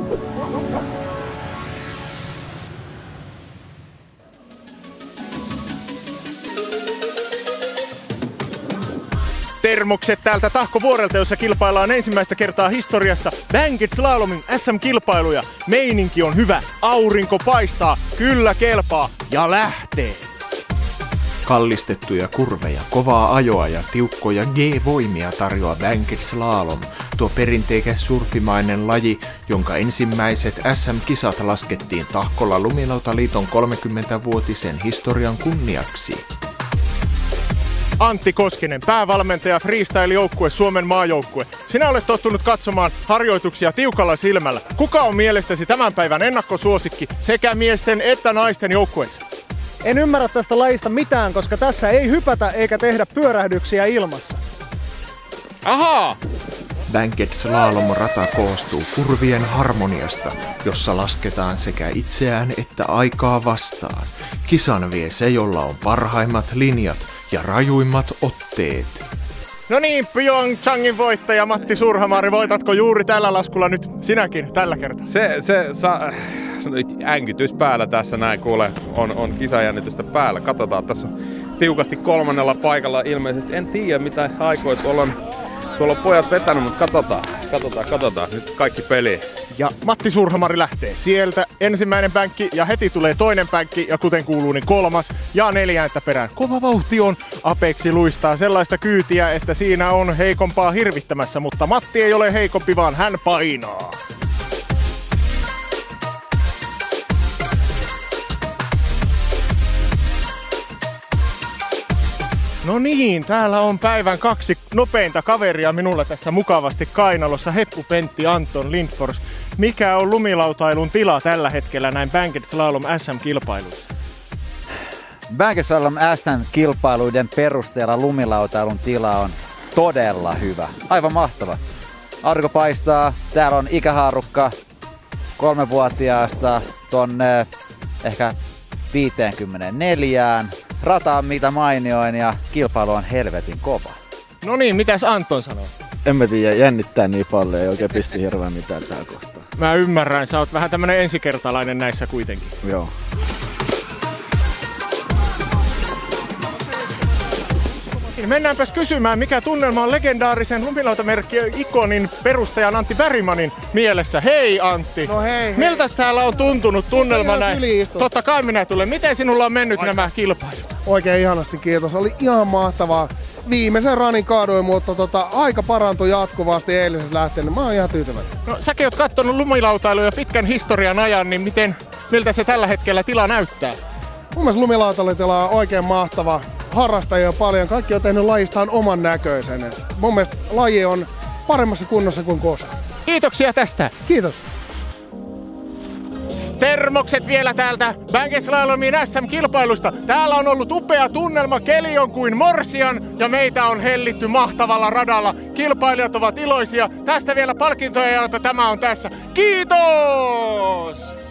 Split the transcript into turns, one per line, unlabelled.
Termokset täältä Tahkovuorelta, jossa kilpaillaan ensimmäistä kertaa historiassa Banked Slalomin SM-kilpailuja. Meininki on hyvä, aurinko paistaa, kyllä kelpaa ja lähtee.
Kallistettuja kurveja, kovaa ajoa ja tiukkoja G-voimia tarjoaa Banked Slalom, tuo perinteikäs surfimainen laji, jonka ensimmäiset SM-kisat laskettiin Tahkolla Lumilautaliiton 30-vuotisen historian kunniaksi.
Antti Koskinen, päävalmentaja freestyle-joukkue Suomen maajoukkue. Sinä olet tottunut katsomaan harjoituksia tiukalla silmällä. Kuka on mielestäsi tämän päivän ennakkosuosikki sekä miesten että naisten joukkueessa?
En ymmärrä tästä lajista mitään, koska tässä ei hypätä eikä tehdä pyörähdyksiä ilmassa.
Ahaa!
Banked Slalom-rata koostuu kurvien harmoniasta, jossa lasketaan sekä itseään että aikaa vastaan. Kisan vie se, jolla on parhaimmat linjat ja rajuimmat otteet.
No niin, Pyeongchangin voittaja Matti Surhamari, voitatko juuri tällä laskulla nyt sinäkin tällä kertaa?
Äänkytys päällä tässä näin, kuule, on kisajännitystä päällä. Katsotaan, tässä on tiukasti 3. paikalla ilmeisesti. En tiedä mitä aikoja tuolla on pojat vetänyt, mutta katsotaan. Nyt kaikki peliin.
Ja Matti Surhamari lähtee sieltä. Ensimmäinen pänkki ja heti tulee toinen pänkki ja kuten kuuluu niin 3. ja 4. perään. Kova vauhti on. Apexi luistaa sellaista kyytiä, että siinä on heikompaa hirvittämässä, mutta Matti ei ole heikompi, vaan hän painaa. No niin, täällä on päivän 2 nopeinta kaveria minulla tässä mukavasti kainalossa. Heppu, Pentti, Anton, Lindfors. Mikä on lumilautailun tila tällä hetkellä näin Banked Slalom SM-kilpailuissa?
Banked Slalom SM-kilpailuiden perusteella lumilautailun tila on todella hyvä. Aivan mahtava. Aurinko paistaa, täällä on ikähaarukka 3-vuotiaasta tonne ehkä 54. Rata on mitä mainioin ja kilpailu on helvetin kova.
No niin, mitäs Anton sanoo?
En mä tiedä, jännittää niin paljon, ei oikein pisti hirveän mitään tää kohtaa.
Mä ymmärrän, sä oot vähän tämmönen ensikertalainen näissä kuitenkin.
Joo.
Mennäänpäs kysymään, mikä tunnelma on legendaarisen lumilautamerkki-ikonin perustajan Antti Bergmanin mielessä. Hei Antti!
No hei.
Miltäs täällä on tuntunut tunnelma näin? Totta kai minä tulen. Miten sinulla on mennyt nämä kilpailut?
Oikein ihanasti, kiitos. Oli ihan mahtavaa. Viimeisen ranin kaaduin, mutta aika parantui jatkuvasti eilisessä lähtien. Mä oon ihan tyytyväinen.
No säkin oot kattonut lumilautailuja pitkän historian ajan, niin miltä se tällä hetkellä tila näyttää?
Mun mielestä lumilautailutila on oikein mahtava. Harrastajia on paljon, kaikki on tehnyt lajistaan oman näköisen. Mun mielestä laji on paremmassa kunnossa kuin koskaan.
Kiitoksia tästä!
Kiitos!
Termokset vielä täältä Banked Slalomin SM-kilpailusta. Täällä on ollut upea tunnelma, keli on kuin morsian ja meitä on hellitty mahtavalla radalla. Kilpailijat ovat iloisia. Tästä vielä palkintoja ja tämä on tässä. Kiitos!